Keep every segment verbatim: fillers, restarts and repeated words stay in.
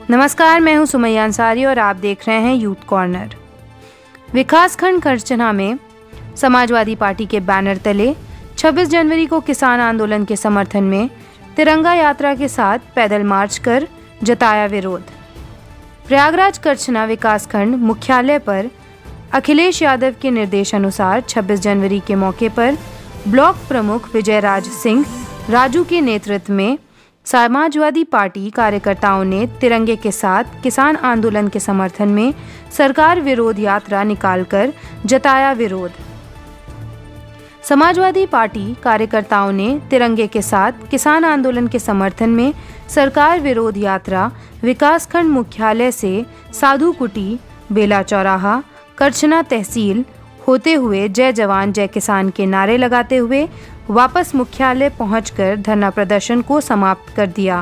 नमस्कार, मैं हूं सुमैया अंसारी और आप देख रहे हैं यूथ कॉर्नर। विकासखंड करछना में समाजवादी पार्टी के बैनर तले छब्बीस जनवरी को किसान आंदोलन के समर्थन में तिरंगा यात्रा के साथ पैदल मार्च कर जताया विरोध। प्रयागराज करछना विकासखंड मुख्यालय पर अखिलेश यादव के निर्देशानुसार छब्बीस जनवरी के मौके पर ब्लॉक प्रमुख विजयराज सिंह राजू के नेतृत्व में समाजवादी पार्टी कार्यकर्ताओं ने तिरंगे के साथ किसान आंदोलन के समर्थन में सरकार विरोध यात्रा निकालकर जताया विरोध। समाजवादी पार्टी कार्यकर्ताओं ने तिरंगे के साथ किसान आंदोलन के समर्थन में सरकार विरोध यात्रा विकासखंड मुख्यालय से साधु कुटी, बेला चौराहा, करछना तहसील होते हुए जय जवान जय किसान के नारे लगाते हुए वापस मुख्यालय पहुंचकर धरना प्रदर्शन को समाप्त कर दिया।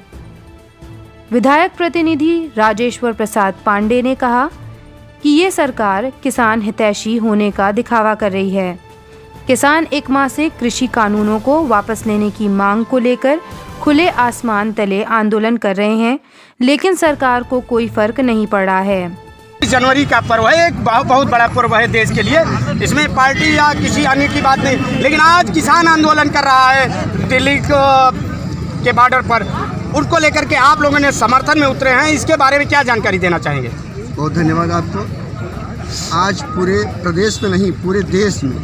विधायक प्रतिनिधि राजेश्वर प्रसाद पांडे ने कहा कि ये सरकार किसान हितैषी होने का दिखावा कर रही है। किसान एक माह से कृषि कानूनों को वापस लेने की मांग को लेकर खुले आसमान तले आंदोलन कर रहे हैं, लेकिन सरकार को कोई फर्क नहीं पड़ा है। जनवरी का पर्व है, एक बहुत बहुत बड़ा पर्व है देश के लिए। इसमें पार्टी या किसी अन्य की बात नहीं, लेकिन आज किसान आंदोलन कर रहा है दिल्ली के बॉर्डर पर, उनको लेकर के आप लोगों ने समर्थन में उतरे हैं। इसके बारे में क्या जानकारी देना चाहेंगे? बहुत धन्यवाद आपको। आज पूरे प्रदेश में नहीं, पूरे देश में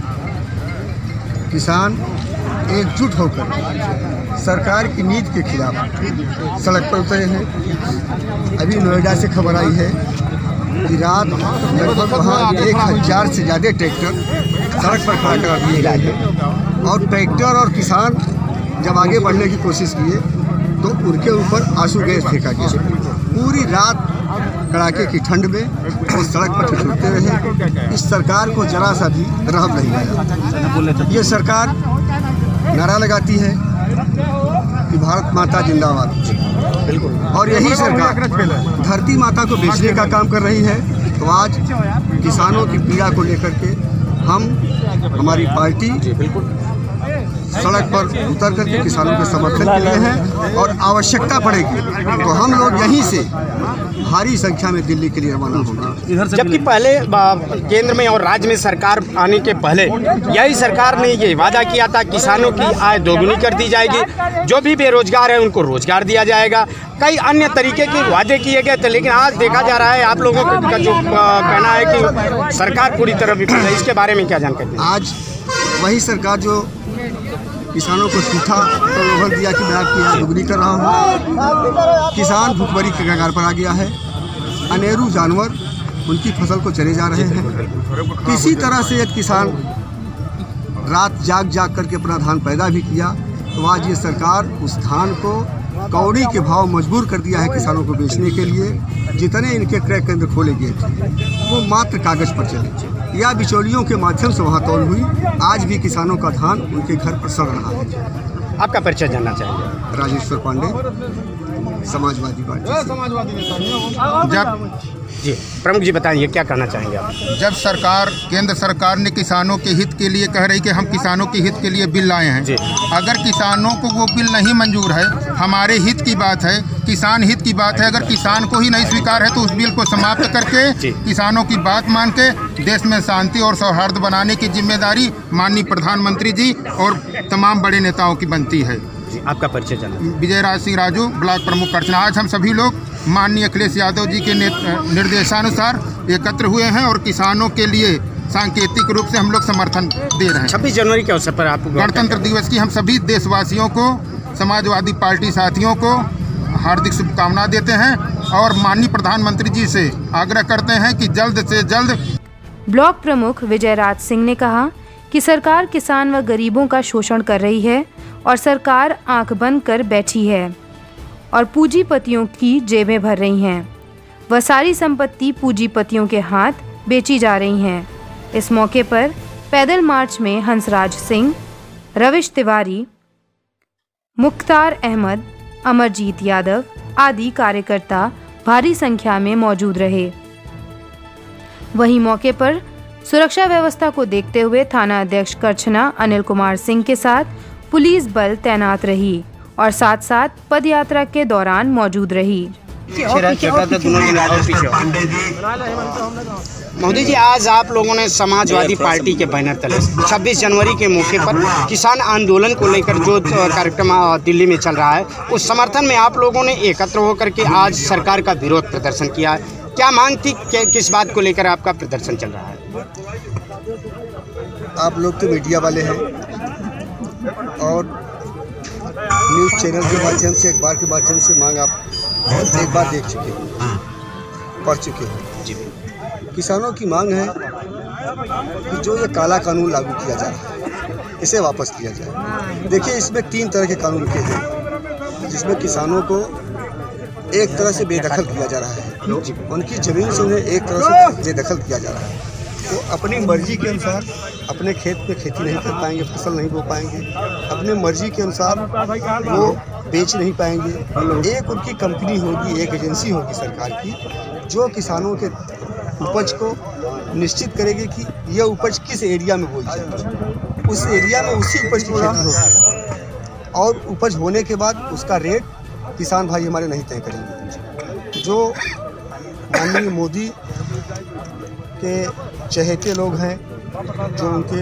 किसान एकजुट होकर सरकार की नीति के खिलाफ सड़क पर उतरे हैं। अभी नोएडा से खबर आई है कि रात लगभग वहाँ एक हज़ार से ज़्यादा ट्रैक्टर सड़क पर खड़ा कर दिए गए और ट्रैक्टर और किसान जब आगे बढ़ने की कोशिश किए तो उनके ऊपर आंसू गैस फेंका गया। पूरी रात कड़ाके की ठंड में वो सड़क पर ठिठुरते रहे। इस सरकार को जरा सा भी रहम नहीं आया। ये सरकार नारा लगाती है कि भारत माता जिंदाबाद, और यही सरकार धरती माता को बेचने का काम कर रही है। तो आज किसानों की पीड़ा को लेकर के हम, हमारी पार्टी सड़क पर उतर करके किसानों के समर्थन के लिए हैं, और आवश्यकता पड़ेगी तो हम लोग यहीं से भारी संख्या में दिल्ली के लिए रवाना होंगे। जबकि पहले केंद्र में और राज्य में सरकार आने के पहले यही सरकार ने ये वादा किया था किसानों की आय दोगुनी कर दी जाएगी, जो भी बेरोजगार है उनको रोजगार दिया जाएगा, कई अन्य तरीके के वादे किए गए थे। लेकिन आज देखा जा रहा है आप लोगों का जो कहना है कि सरकार पूरी तरह विफल है, इसके बारे में क्या जानकारी? आज वही सरकार जो किसानों को झूठा प्रलोभन दिया कि मैं आपकी आय दोगुनी कर रहा हूँ, किसान भुखमरी के कगार पर आ गया है। अनेरू जानवर उनकी फसल को चले जा रहे हैं। किसी तरह से यदि किसान रात जाग जाग करके अपना धान पैदा भी किया तो आज ये सरकार उस धान को कौड़ी के भाव मजबूर कर दिया है किसानों को बेचने के लिए। जितने इनके क्रय केंद्र खोले गए थे वो मात्र कागज पर चले या बिचौलियों के माध्यम से वहाँ तौल हुई। आज भी किसानों का धान उनके घर पर सड़ रहा है। आपका परिचय जानना चाहिए? राजेश्वर पांडे, समाजवादी पार्टी। जब जी प्रमुख जी बताइए क्या कहना चाहेंगे आप? जब सरकार, केंद्र सरकार ने किसानों के हित के लिए कह रही कि हम किसानों के हित के लिए बिल लाए हैं, अगर किसानों को वो बिल नहीं मंजूर है, हमारे हित की बात है, किसान हित की बात है, अगर किसान को ही नहीं स्वीकार है तो उस बिल को समाप्त करके किसानों की बात मान के देश में शांति और सौहार्द बनाने की जिम्मेदारी माननीय प्रधानमंत्री जी और तमाम बड़े नेताओं की बनती है। आपका परिचय जाना? विजयराज सिंह राजू, ब्लॉक प्रमुख करछना। आज हम सभी लोग माननीय अखिलेश यादव जी के निर्देशानुसार एकत्र हुए हैं और किसानों के लिए सांकेतिक रूप से हम लोग समर्थन दे रहे हैं। छब्बीस जनवरी के अवसर पर आप गणतंत्र दिवस की हम सभी देशवासियों को, समाजवादी पार्टी साथियों को हार्दिक शुभकामनाएं देते हैं और माननीय प्रधानमंत्री जी से आग्रह करते हैं कि जल्द से जल्द। ब्लॉक प्रमुख विजयराज सिंह ने कहा कि सरकार किसान व गरीबों का शोषण कर रही है और सरकार आंख बंद कर बैठी है और पूंजीपतियों की जेबें भर रही हैं। वह सारी संपत्ति पूंजीपतियों के हाथ बेची जा रही हैं। इस मौके पर पैदल मार्च में हंसराज सिंह, रविश तिवारी, मुख्तार अहमद, अमरजीत यादव आदि कार्यकर्ता भारी संख्या में मौजूद रहे। वहीं मौके पर सुरक्षा व्यवस्था को देखते हुए थाना अध्यक्ष करछना अनिल कुमार सिंह के साथ पुलिस बल तैनात रही और साथ साथ पदयात्रा के दौरान मौजूद रही। मोदी जी, आज आप लोगों ने समाजवादी पार्टी के बैनर तले छब्बीस जनवरी के मौके पर किसान आंदोलन को लेकर जो कार्यक्रम दिल्ली में चल रहा है, उस समर्थन में आप लोगों ने एकत्र होकर के आज सरकार का विरोध प्रदर्शन किया है। क्या मांग थी, किस बात को लेकर आपका प्रदर्शन चल रहा है? आप लोग तो मीडिया वाले हैं और न्यूज़ चैनल के माध्यम से, अखबार के माध्यम से मांग आप एक बार देख चुके हैं, पढ़ चुके हैं जी। किसानों की मांग है कि जो ये काला कानून लागू किया जा रहा है, इसे वापस लिया जाए। देखिए, इसमें तीन तरह के कानून के हैं, जिसमें किसानों को एक तरह से बेदखल किया जा रहा है, उनकी ज़मीन से उन्हें एक तरह से बेदखल किया जा रहा है। वो अपनी मर्जी के अनुसार अपने खेत में खेती नहीं कर पाएंगे, फसल नहीं बो पाएंगे, अपने मर्जी के अनुसार वो बेच नहीं पाएंगे। एक उनकी कंपनी होगी, एक एजेंसी होगी सरकार की, जो किसानों के उपज को निश्चित करेगी कि यह उपज किस एरिया में बोई जाए, उस एरिया में उसी उपज की खेती होगी और उपज होने के बाद उसका रेट किसान भाई हमारे नहीं तय करेंगे। जो माननीय मोदी के चहेते लोग हैं, जो उनके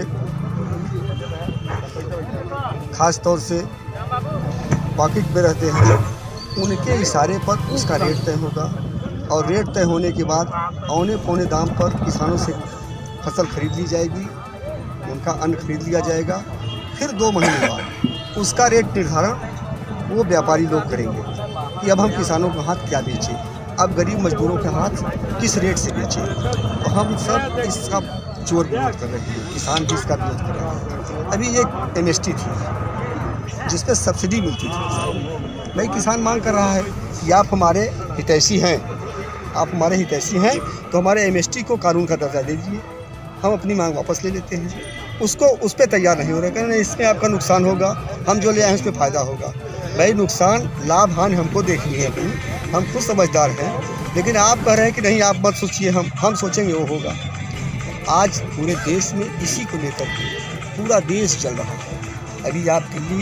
ख़ास तौर से पॉकेट में रहते हैं, उनके इशारे पर उसका रेट तय होगा और रेट तय होने के बाद औने पौने दाम पर किसानों से फसल खरीद ली जाएगी, उनका अन्न खरीद लिया जाएगा। फिर दो महीने बाद उसका रेट निर्धारण वो व्यापारी लोग करेंगे कि अब हम किसानों के हाथ क्या बेचें, अब गरीब मजदूरों के हाथ किस रेट से बेचें। तो हम सब इसका जोर विरोध कर रहे हैं, किसान भी इसका विरोध कर रहे हैं। अभी एक एम एस टी थी जिस पर सब्सिडी मिलती थी, भाई किसान मांग कर रहा है कि आप हमारे हितैषी हैं, आप हमारे हितैषी हैं तो हमारे एम एस टी को कानून का दर्जा दे दीजिए, हम अपनी मांग वापस ले लेते हैं। उसको उस पर तैयार नहीं हो रहा, कहना इसमें आपका नुकसान होगा, हम जो ले आए हैं उस पर फ़ायदा होगा। भाई नुकसान लाभ हानि हमको देखनी है अपनी, हम खुद समझदार हैं, लेकिन आप कह रहे हैं कि नहीं आप मत सोचिए, हम हम सोचेंगे वो होगा। आज पूरे देश में इसी को लेकर के पूरा देश चल रहा है। अभी आप दिल्ली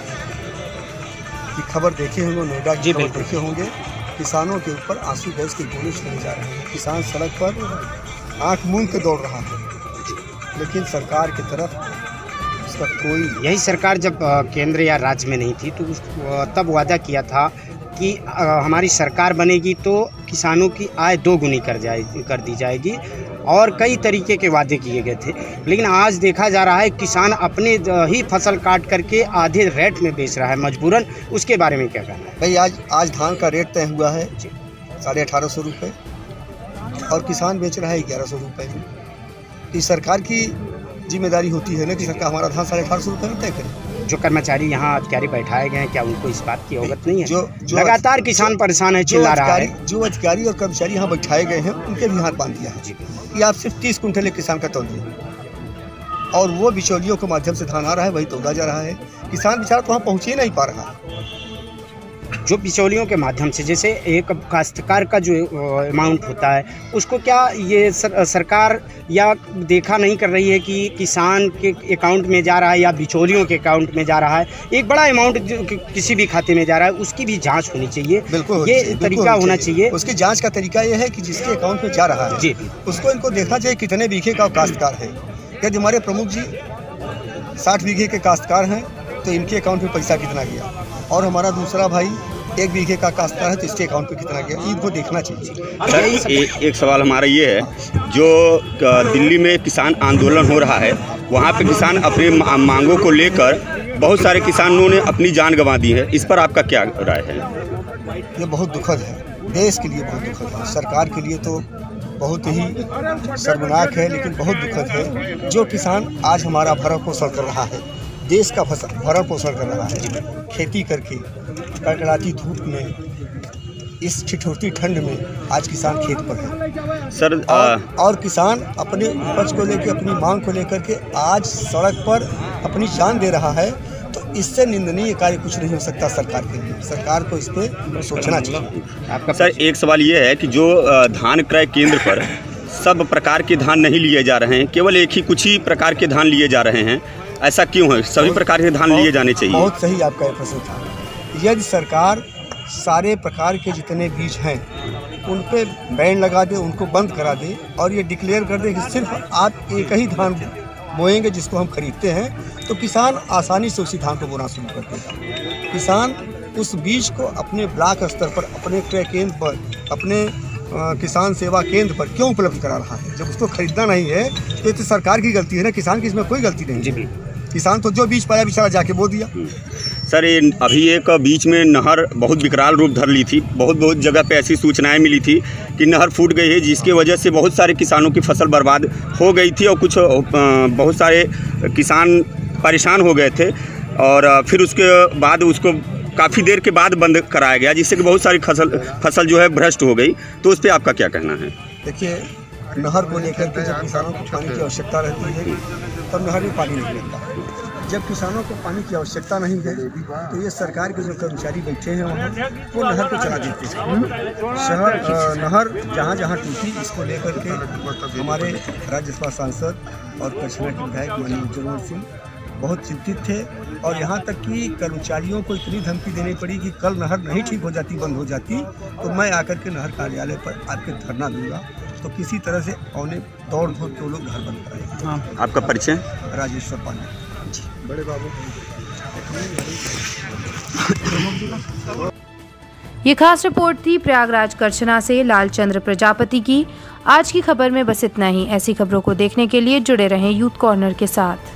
की खबर देखे होंगे, नोएडा की खबर देखे होंगे, किसानों के ऊपर आंसू गैस के गोले चले जा रहे हैं। किसान सड़क पर आंख मूंद के दौड़ रहा है, लेकिन सरकार की तरफ उसका कोई। यही सरकार जब केंद्र या राज्य में नहीं थी तो उस तब वादा किया था कि हमारी सरकार बनेगी तो किसानों की आय दोगुनी कर जाए कर दी जाएगी और कई तरीके के वादे किए गए थे। लेकिन आज देखा जा रहा है किसान अपने ही फसल काट करके आधे रेट में बेच रहा है मजबूरन। उसके बारे में क्या कहना है? भाई आज आज धान का रेट तय हुआ है साढ़े अठारह सौ रुपये और किसान बेच रहा है ग्यारह सौ रुपये में। कि सरकार की जिम्मेदारी होती है ना कि सरकार हमारा धान साढ़े अठारह सौ रुपये में तय करे। जो कर्मचारी यहाँ अधिकारी बैठाए गए हैं, क्या उनको इस बात की अवगत नहीं है? जो, जो लगातार किसान परेशान है, चिल्ला रहा है। जो अधिकारी और कर्मचारी यहाँ बैठाए गए हैं उनके भी हाथ बांध दिया है कि आप सिर्फ तीस कुंटल एक किसान का तौलिए और वो बिचौलियों के माध्यम से धान आ रहा है, वही तौला जा रहा है। किसान बेचारा तो वहाँ पहुँच ही नहीं पा रहा है। जो बिचौलियों के माध्यम से, जैसे एक काश्तकार का जो अमाउंट होता है उसको क्या ये सर, सरकार या देखा नहीं कर रही है कि किसान के अकाउंट में जा रहा है या बिचौलियों के अकाउंट में जा रहा है? एक बड़ा अमाउंट जो कि, किसी भी खाते में जा रहा है उसकी भी जांच होनी चाहिए। बिल्कुल, ये तरीका होना चाहिए। उसकी जांच का तरीका ये है कि जिसके अकाउंट में जा रहा है जी, उसको इनको देखना चाहिए कितने बीघे का काश्तकार है। यदि हमारे प्रमुख जी साठ बीघे के काश्तकार हैं तो इनके अकाउंट में पैसा कितना गया, और हमारा दूसरा भाई एक बीघे का काश्तकार है तो इसके अकाउंट पे कितना गया, इनको देखना चाहिए। सर ए, एक सवाल हमारा ये है, जो दिल्ली में किसान आंदोलन हो रहा है वहाँ पे किसान अपने मांगों को लेकर बहुत सारे किसानों ने अपनी जान गंवा दी है, इस पर आपका क्या राय है? ये बहुत दुखद है, देश के लिए बहुत दुखद है, सरकार के लिए तो बहुत ही शर्मनाक है, लेकिन बहुत दुखद है। जो किसान आज हमारा भरण पोषण कर रहा है, देश का फसल भरण पोषण कर रहा है, खेती करके कड़कड़ाती धूप में, इस ठिठुरती ठंड में आज किसान खेत पर है सर। और, और किसान अपने उपज को लेकर, अपनी मांग को लेकर के आज सड़क पर अपनी जान दे रहा है, तो इससे निंदनीय कार्य कुछ नहीं हो सकता सरकार के लिए। सरकार को इस पर सोचना चाहिए। आपका सर एक सवाल ये है कि जो धान क्रय केंद्र पर सब प्रकार के धान नहीं लिए जा रहे हैं, केवल एक ही कुछ ही प्रकार के धान लिए जा रहे हैं, ऐसा क्यों है? सभी प्रकार के धान लिए जाने चाहिए। बहुत सही आपका प्रश्न था। यदि सरकार सारे प्रकार के जितने बीज हैं उन पे बैन लगा दे, उनको बंद करा दे और ये डिक्लेयर कर दे कि सिर्फ आप एक ही धान बोएंगे जिसको हम खरीदते हैं, तो किसान आसानी से उसी धान को बोना शुरू कर देगा। किसान उस बीज को अपने ब्लॉक स्तर पर, अपने क्रय केंद्र पर, अपने आ, किसान सेवा केंद्र पर क्यों उपलब्ध करा रहा है? जब उसको खरीदना नहीं है तो ये तो सरकार की गलती है ना, किसान की इसमें कोई गलती नहीं है। किसान तो जो बीज पाया बेचारा जाके बो दिया। सर, ये अभी एक बीच में नहर बहुत विकराल रूप धर ली थी, बहुत बहुत जगह पे ऐसी सूचनाएं मिली थी कि नहर फूट गई है, जिसकी वजह से बहुत सारे किसानों की फसल बर्बाद हो गई थी और कुछ बहुत सारे किसान परेशान हो गए थे और फिर उसके बाद उसको काफ़ी देर के बाद बंद कराया गया, जिससे कि बहुत सारी फसल फसल जो है भ्रष्ट हो गई। तो उस पर आपका क्या कहना है? देखिए, नहर को लेकर के जब किसानों को पानी की आवश्यकता रहती है तब नहर में पानी नहीं मिलता। जब किसानों को पानी की आवश्यकता नहीं है तो ये सरकार के जो कर्मचारी बैठे हैं वहाँ वो नहर को चला देते हैं। शहर नहर जहाँ जहाँ टूटी, इसको लेकर के हमारे राज्यसभा सांसद और कचरा के विधायक माननीय उज्जवल सिंह बहुत चिंतित थे और यहाँ तक कि कर्मचारियों को इतनी धमकी देनी पड़ी कि कल नहर नहीं ठीक हो जाती, बंद हो जाती, तो मैं आकर के नहर कार्यालय पर आपके धरना दूंगा। तो किसी तरह से औने दौड़ धूप के लोग घर बंद कराएंगे। हाँ। आपका परिचय? राजेश्वर पांडे, बड़े बाबू। ये खास रिपोर्ट थी प्रयागराज करछना से लालचंद्र प्रजापति की। आज की खबर में बस इतना ही। ऐसी खबरों को देखने के लिए जुड़े रहें यूथ कॉर्नर के साथ।